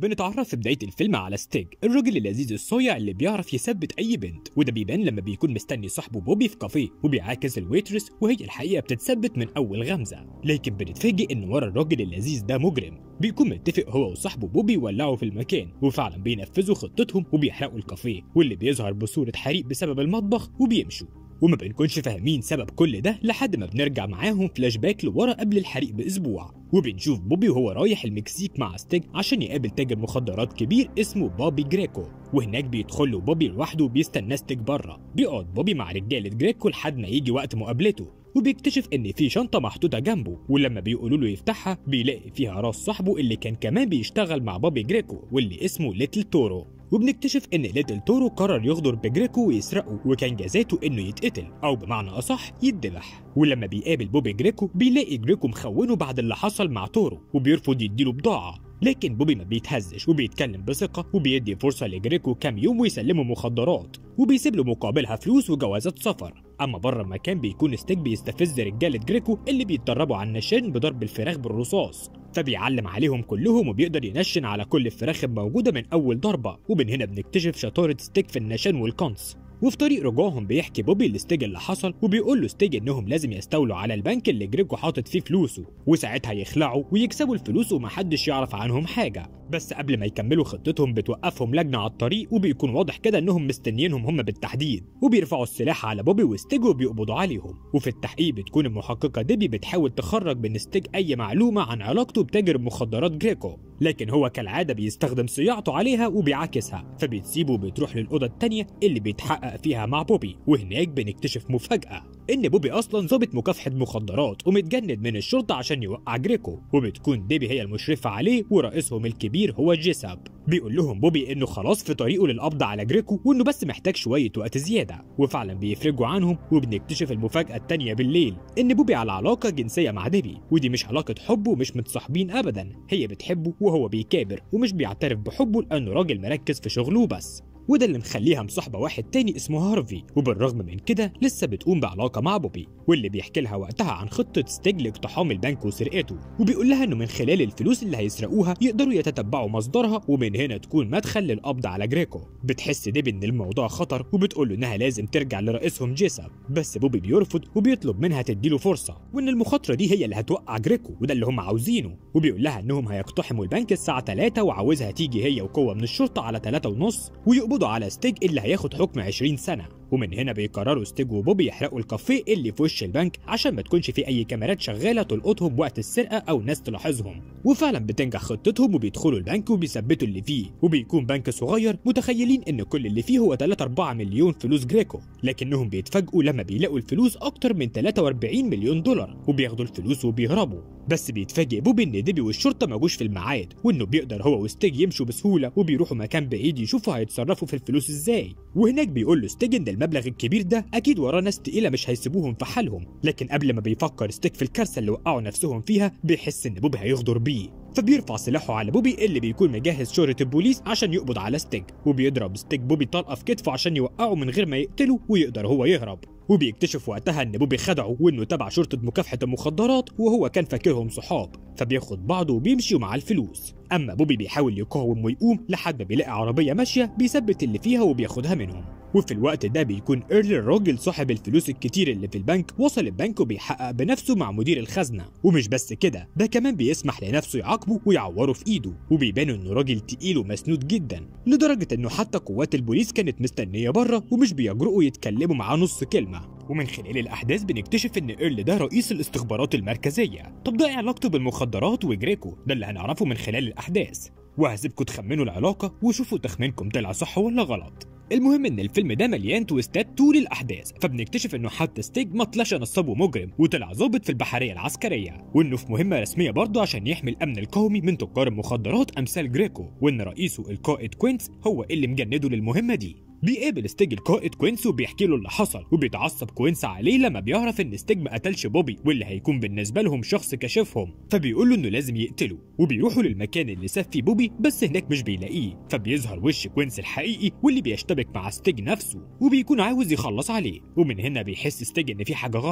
بنتعرف في بداية الفيلم على ستيج، الراجل اللذيذ الصايع اللي بيعرف يثبت أي بنت، وده بيبان لما بيكون مستني صاحبه بوبي في كافيه وبيعاكس الويترس وهي الحقيقة بتتثبت من أول غمزة، لكن بنتفاجئ إن ورا الراجل اللذيذ ده مجرم بيكون متفق هو وصاحبه بوبي يولعوا في المكان، وفعلا بينفذوا خطتهم وبيحرقوا الكافيه واللي بيظهر بصورة حريق بسبب المطبخ وبيمشوا. وما بنكونش فاهمين سبب كل ده لحد ما بنرجع معاهم فلاش باك لورا قبل الحريق باسبوع، وبنشوف بوبي وهو رايح المكسيك مع ستيج عشان يقابل تاجر مخدرات كبير اسمه بوبي جريكو، وهناك بيدخل له بوبي لوحده وبيستنى ستيج بره. بيقعد بوبي مع رجاله جريكو لحد ما يجي وقت مقابلته، وبيكتشف ان في شنطه محطوطه جنبه، ولما بيقولوا له يفتحها بيلاقي فيها راس صاحبه اللي كان كمان بيشتغل مع بوبي جريكو واللي اسمه ليتل تورو. وبنكتشف ان ليتل تورو قرر يغدر بجريكو ويسرقه، وكان جزاته انه يتقتل او بمعنى اصح يتذبح. ولما بيقابل بوبي جريكو بيلاقي جريكو مخونه بعد اللي حصل مع تورو وبيرفض يديله بضاعه، لكن بوبي ما بيتهزش وبيتكلم بثقه وبيدي فرصه لجريكو كام يوم ويسلمه مخدرات، وبيسيب له مقابلها فلوس وجوازات سفر. اما بره المكان بيكون ستيج بيستفز رجاله جريكو اللي بيتدربوا على النشان بضرب الفراخ بالرصاص، فبيعلم عليهم كلهم وبيقدر ينشن على كل الفراخ الموجوده من اول ضربه. ومن هنا بنكتشف شطاره ستيج في النشان والقنص. وفي طريق رجوعهم بيحكي بوبي لستيج اللي حصل، وبيقول له ستيج انهم لازم يستولوا على البنك اللي جريكو حاطط فيه فلوسه، وساعتها يخلعوا ويكسبوا الفلوس ومحدش يعرف عنهم حاجه. بس قبل ما يكملوا خطتهم بتوقفهم لجنه على الطريق، وبيكون واضح كده انهم مستنيينهم هم بالتحديد، وبيرفعوا السلاح على بوبي وستيج وبيقبضوا عليهم. وفي التحقيق بتكون المحققه ديبي بتحاول تخرج من ستيج اي معلومه عن علاقته بتاجر مخدرات جريكو، لكن هو كالعاده بيستخدم صياعته عليها وبيعاكسها، فبتسيبه وبتروح للاوضه الثانيه اللي بيتحقق فيها مع بوبي. وهناك بنكتشف مفاجاه ان بوبي اصلا ضابط مكافحه مخدرات ومتجند من الشرطه عشان يوقع جريكو، وبتكون ديبي هي المشرفه عليه ورئيسهم الكبير هو جيساب. بيقول لهم بوبي انه خلاص في طريقه للقبض على جريكو وانه بس محتاج شويه وقت زياده، وفعلا بيفرجوا عنهم. وبنكتشف المفاجاه الثانيه بالليل ان بوبي على علاقه جنسيه مع ديبي، ودي مش علاقه حب ومش متصاحبين ابدا، هي بتحبه وهو بيكابر ومش بيعترف بحبه لانه راجل مركز في شغله بس، وده اللي مخليها مصاحبه واحد تاني اسمه هارفي. وبالرغم من كده لسه بتقوم بعلاقه مع بوبي، واللي بيحكي لها وقتها عن خطه ستيج لاقتحام البنك وسرقته، وبيقول لها انه من خلال الفلوس اللي هيسرقوها يقدروا يتتبعوا مصدرها، ومن هنا تكون مدخل للقبض على جريكو. بتحس ديبي ان الموضوع خطر وبتقول له انها لازم ترجع لرئيسهم جيساب، بس بوبي بيرفض وبيطلب منها تديله فرصه، وان المخاطره دي هي اللي هتوقع جريكو وده اللي هم عاوزينه. وبيقول لها انهم هيقتحموا البنك الساعه 3 وعاوزها تيجي هي وقوه من الشرطه على 3:30 ويقبضوا على ستيج اللي هياخد حكم 20 سنه. ومن هنا بيقرروا ستيج وبوبي يحرقوا الكافيه اللي في وش البنك عشان ما تكونش في اي كاميرات شغاله تلقطهم وقت السرقه او ناس تلاحظهم. وفعلا بتنجح خطتهم وبيدخلوا البنك وبيثبتوا اللي فيه، وبيكون بنك صغير متخيلين ان كل اللي فيه هو 3-4 مليون فلوس جريكو، لكنهم بيتفاجئوا لما بيلاقوا الفلوس اكتر من 43 مليون دولار وبياخدوا الفلوس وبيهربوا. بس بيتفاجئ بوبي ان ديبي والشرطه ما جوش في الميعاد، وانه بيقدر هو وستيج يمشوا بسهوله وبيروحوا مكان بعيد يشوفوا هيتصرفوا في الفلوس ازاي. وهناك بيقول له ستيج ان المبلغ الكبير ده اكيد وراه ناس تقيله مش هيسيبوهم في حالهم، لكن قبل ما بيفكر ستيج في الكارثه اللي وقعوا نفسهم فيها بيحس ان بوبي هيغدر بيه، فبيرفع سلاحه على بوبي اللي بيكون مجهز شرطه البوليس عشان يقبض على ستيج، وبيضرب ستيج بوبي طلقه في كتفه عشان يوقعه من غير ما يقتله ويقدر هو يهرب. وبيكتشف وقتها ان بوبي خدعه وانه تبع شرطه مكافحه المخدرات وهو كان فاكرهم صحاب، فبياخد بعضه وبيمشي مع الفلوس. اما بوبي بيحاول يقاوم ويقوم لحد ما بيلاقي عربيه ماشيه بيثبت اللي فيها وبياخدها منهم. وفي الوقت ده بيكون ايرل الراجل صاحب الفلوس الكتير اللي في البنك وصل البنك وبيحقق بنفسه مع مدير الخزنه، ومش بس كده ده كمان بيسمح لنفسه يعاقبه ويعوره في ايده، وبيبان انه راجل تقيل ومسنود جدا لدرجه انه حتى قوات البوليس كانت مستنيه بره ومش بيجرؤوا يتكلموا معاه نص كلمه. ومن خلال الاحداث بنكتشف ان ايرل ده رئيس الاستخبارات المركزيه. طب ده ايه علاقته بالمخدرات وجريكو؟ ده اللي هنعرفه من خلال الاحداث، وهسيبكم تخمنوا العلاقه وشوفوا تخمينكم طلع صح ولا غلط. المهم ان الفيلم ده مليان تويستات طول الاحداث، فبنكتشف انه حتى ستيج ما طلعش نصاب ومجرم وطلع ضابط في البحريه العسكريه، وانه في مهمه رسميه برضه عشان يحمي الامن القومي من تجار المخدرات امثال جريكو، وان رئيسه القائد كوينز هو اللي مجنده للمهمه دي. بيقابل ستيج القائد كوينس وبيحكي له اللي حصل، وبيتعصب كوينس عليه لما بيعرف ان ستيج ما قتلش بوبي واللي هيكون بالنسبه لهم شخص كشفهم، فبيقول له انه لازم يقتله. وبيروحوا للمكان اللي ساب فيه بوبي بس هناك مش بيلاقيه، فبيظهر وش كوينس الحقيقي واللي بيشتبك مع ستيج نفسه وبيكون عاوز يخلص عليه. ومن هنا بيحس ستيج ان في حاجه غلط،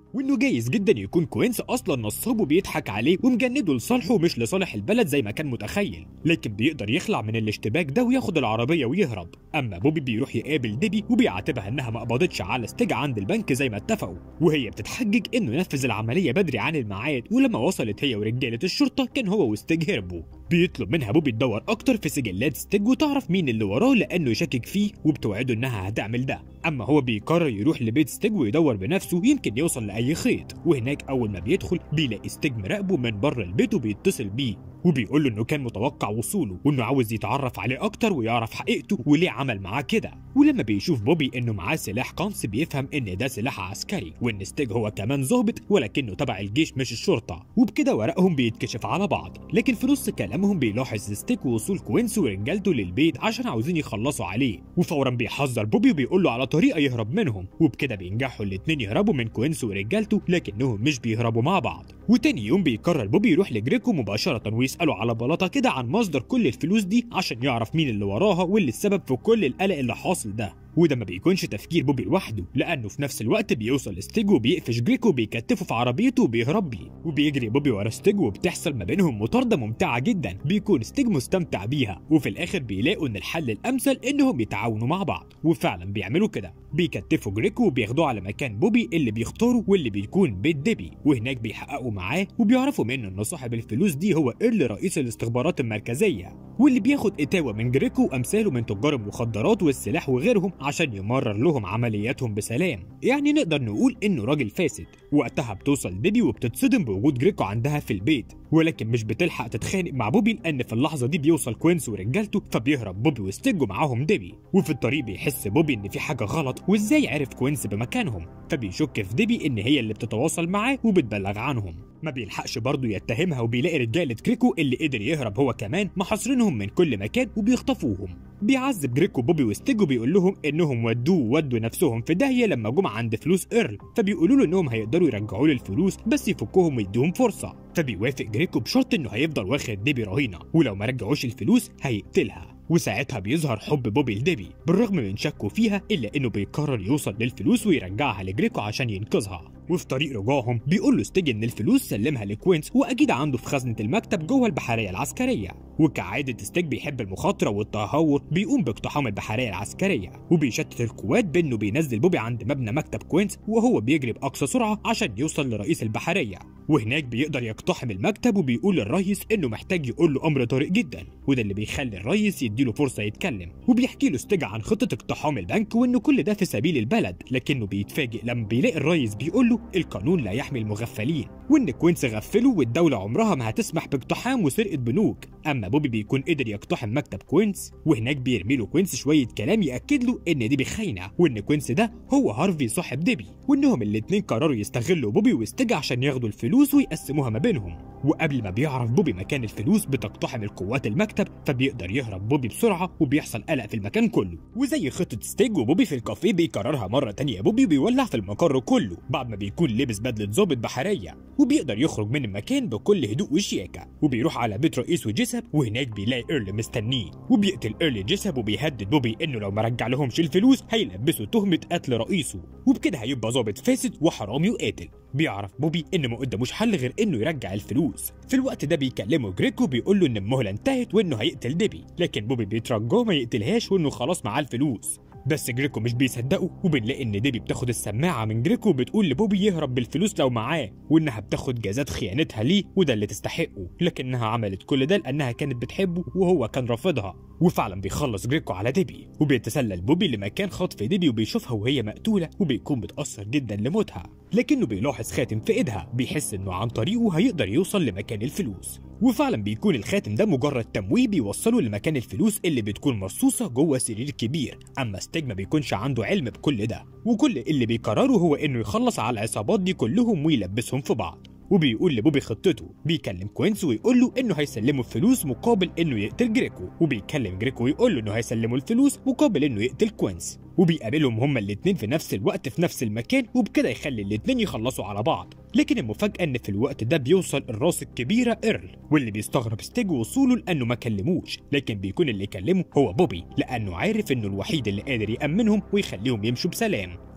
وانه جايز جدا يكون كوينس اصلا نصاب وبيضحك عليه ومجنده لصالحه مش لصالح البلد زي ما كان متخيل، لكن بيقدر يخلع من الاشتباك ده وياخد العربيه ويهرب. اما بوبي بيروح يقابل ديبي وبيعاتبها انها ما قبضتش على ستيج عند البنك زي ما اتفقوا، وهي بتتحجج انه نفذ العمليه بدري عن الميعاد، ولما وصلت هي ورجاله الشرطه كان هو وستيج هربوا. بيطلب منها بوبي تدور اكتر في سجلات ستيج وتعرف مين اللي وراه لانه يشكك فيه، وبتوعده انها هتعمل ده. اما هو بيقرر يروح لبيت ستيج ويدور بنفسه يمكن يوصل لاي خيط، وهناك اول ما بيدخل بيلاقي ستيج مراقبه من بره البيت وبيتصل بيه وبيقول له انه كان متوقع وصوله وانه عاوز يتعرف عليه اكتر ويعرف حقيقته وليه عمل معاه كده. ولما بيشوف بوبي انه معاه سلاح قنص بيفهم ان ده سلاح عسكري وان ستيج هو كمان ظابط ولكنه تبع الجيش مش الشرطه، وبكده ورقهم بيتكشف على بعض. لكن في نص كلامهم بيلاحظ ستيج وصول كوينس ورجالته للبيت عشان عاوزين يخلصوا عليه، وفورا بيحذر بوبي وبيقول له على طريقه يهرب منهم، وبكده بينجحوا الاتنين يهربوا من كوينس ورجالته لكنهم مش بيهربوا مع بعض. وتاني يوم بيقرر بوبي يروح لجريكو مباشره ويساله على بلاطه كده عن مصدر كل الفلوس دي عشان يعرف مين اللي وراها واللي السبب في كل القلق اللي حاصل ده. وده ما بيكونش تفكير بوبي لوحده، لانه في نفس الوقت بيوصل ستيج وبيقفش جريكو وبيكتفه في عربيته وبيهرب بيه، وبيجري بوبي ورا ستيج وبتحصل ما بينهم مطارده ممتعه جدا بيكون ستيج مستمتع بيها، وفي الاخر بيلاقوا ان الحل الامثل انهم يتعاونوا مع بعض، وفعلا بيعملوا كده. بيكتفوا جريكو وبياخدوه على مكان بوبي اللي بيختاره واللي بيكون بيت ديبي، وهناك بيحققوا معاه وبيعرفوا منه ان صاحب الفلوس دي هو ايرل رئيس الاستخبارات المركزيه، واللي بياخد اتاوه من جريكو وامثاله من تجار المخدرات والسلاح وغيرهم عشان يمرر لهم عملياتهم بسلام. يعني نقدر نقول انه راجل فاسد. وقتها بتوصل ديبي وبتتصدم بوجود جريكو عندها في البيت، ولكن مش بتلحق تتخانق مع بوبي لان في اللحظه دي بيوصل كوينس ورجالته، فبيهرب بوبي وستيج ومعاهم ديبي. وفي الطريق بيحس بوبي ان في حاجه غلط وازاي عرف كوينس بمكانهم، فبيشك في ديبي ان هي اللي بتتواصل معاه وبتبلغ عنهم. ما بيلحقش برضه يتهمها وبيلاقي رجاله جريكو اللي قدر يهرب هو كمان محاصرينهم من كل مكان وبيخطفوهم. بيعذب جريكو بوبي وستيج وبيقول لهم انهم ودوا نفسهم في داهيه لما جم عند فلوس ايرل، فبيقولوا له انهم هيقدروا يرجعوا له الفلوس بس يفكوهم ويدوهم فرصه. فبيوافق جريكو بشرط انه هيفضل واخد ديبي رهينه، ولو ما رجعوش الفلوس هيقتلها. وساعتها بيظهر حب بوبي لديبي بالرغم من شكه فيها، الا انه بيقرر يوصل للفلوس ويرجعها لجريكو عشان ينقذها. وفي طريق رجوعهم بيقول له ستيج ان الفلوس سلمها لكوينس واكيد عنده في خزنه المكتب جوه البحريه العسكريه. وكعاده ستيج بيحب المخاطره والتهور بيقوم باقتحام البحريه العسكريه وبيشتت القوات بانه بينزل بوبي عند مبنى مكتب كوينس وهو بيجري باقصى سرعه عشان يوصل لرئيس البحريه. وهناك بيقدر يقتحم المكتب وبيقول للرئيس انه محتاج يقول له امر طارئ جدا، وده اللي بيخلي الرئيس يديله فرصه يتكلم. وبيحكي له ستيج عن خطه اقتحام البنك وانه كل ده في سبيل البلد، لكنه بيتفاجئ لما بيلاقي الرئيس بيقول له القانون لا يحمي المغفلين، وان كوينس غفله والدوله عمرها ما هتسمح باقتحام وسرقه بنوك. اما بوبي بيكون قدر يقتحم مكتب كوينس، وهناك بيرمي له كوينس شويه كلام ياكد له ان ديبي خاينه، وان كوينس ده هو هارفي صاحب ديبي، وانهم الاتنين قرروا يستغلوا بوبي وستيج عشان ياخدوا الفلوس ويقسموها ما بينهم. وقبل ما بيعرف بوبي مكان الفلوس بتقتحم القوات المكتب، فبيقدر يهرب بوبي بسرعه وبيحصل قلق في المكان كله. وزي خطه ستيج وبوبي في الكافيه بيكررها مره تانية بوبي بيولع في المقر كله بعد ما بيكون لابس بدله ضابط بحريه، وبيقدر يخرج من المكان بكل هدوء وشياكه. وبيروح على بيت رئيس وجيسب، وهناك بيلاقي ايرل مستنيه، وبيقتل ايرل جيسب وبيهدد بوبي انه لو ما رجع لهمش الفلوس هيلبسه تهمه قتل رئيسه، وبكده هيبقى ضابط فاسد وحرامي وقاتل. بيعرف بوبي انه ما قداموش حل غير انه يرجع الفلوس. في الوقت ده بيكلمه جريكو بيقول له ان المهله انتهت وانه هيقتل ديبي، لكن بوبي بيترجاه ما يقتلهاش وانه خلاص معاه الفلوس. بس جريكو مش بيصدقه، وبنلاقي ان ديبي بتاخد السماعه من جريكو وبتقول لبوبي يهرب بالفلوس لو معاه، وانها بتاخد جزات خيانتها ليه وده اللي تستحقه، لكنها عملت كل ده لانها كانت بتحبه وهو كان رافضها. وفعلا بيخلص جريكو على ديبي، وبيتسلل بوبي لمكان خطف ديبي وبيشوفها وهي مقتوله وبيكون متاثر جدا لموتها، لكنه بيلاحظ خاتم في ايدها بيحس انه عن طريقه هيقدر يوصل لمكان الفلوس. وفعلا بيكون الخاتم ده مجرد تمويه بيوصله لمكان الفلوس اللي بتكون مرصوصه جوه سرير كبير. اما ستيج ما بيكونش عنده علم بكل ده، وكل اللي بيقرره هو انه يخلص على العصابات دي كلهم ويلبسهم في بعض. وبيقول لبوبي خطته، بيكلم كوينس ويقول له انه هيسلمه الفلوس مقابل انه يقتل جريكو، وبيكلم جريكو ويقول له انه هيسلمه الفلوس مقابل انه يقتل كوينس. وبيقابلهم هما الاتنين في نفس الوقت في نفس المكان، وبكده يخلي الاتنين يخلصوا على بعض. لكن المفاجأة ان في الوقت ده بيوصل الراس الكبيرة ايرل، واللي بيستغرب ستيج وصوله لانه ما كلموش، لكن بيكون اللي كلمه هو بوبي لانه عارف انه الوحيد اللي قادر يأمنهم ويخليهم يمشوا بسلام.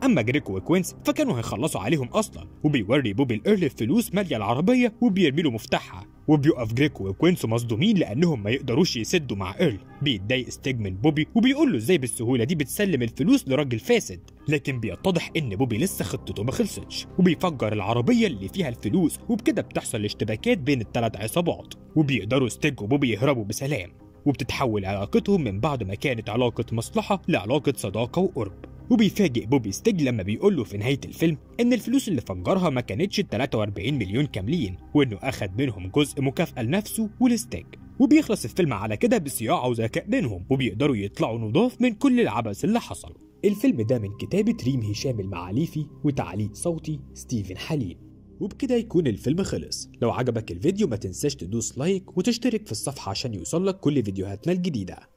اما جريكو وكوينس فكانوا هيخلصوا عليهم اصلا، وبيوري بوبي الايرل الفلوس ماليه العربيه وبيرمي له مفتاحها، وبيقف جريكو وكوينس مصدومين لانهم ما يقدروش يسدوا مع ايرل. بيتضايق ستيج من بوبي وبيقول له ازاي بالسهوله دي بتسلم الفلوس لراجل فاسد، لكن بيتضح ان بوبي لسه خطته ما خلصتش، وبيفجر العربيه اللي فيها الفلوس، وبكده بتحصل اشتباكات بين الثلاث عصابات، وبيقدروا ستيج وبوبي يهربوا بسلام، وبتتحول علاقتهم من بعد ما كانت علاقه مصلحه لعلاقه صداقه وقرب. وبيفاجئ بوبي ستيج لما بيقول له في نهايه الفيلم ان الفلوس اللي فجرها ما كانتش 43 مليون كاملين، وانه اخد منهم جزء مكافاه لنفسه ولستيج. وبيخلص الفيلم على كده بصياعه وذكاء بينهم، وبيقدروا يطلعوا نضاف من كل العبث اللي حصل. الفيلم ده من كتابه ريم هشام المعاليفي وتعليق صوتي ستيفن حليم. وبكده يكون الفيلم خلص. لو عجبك الفيديو ما تنساش تدوس لايك وتشترك في الصفحه عشان يوصلك كل فيديوهاتنا الجديده.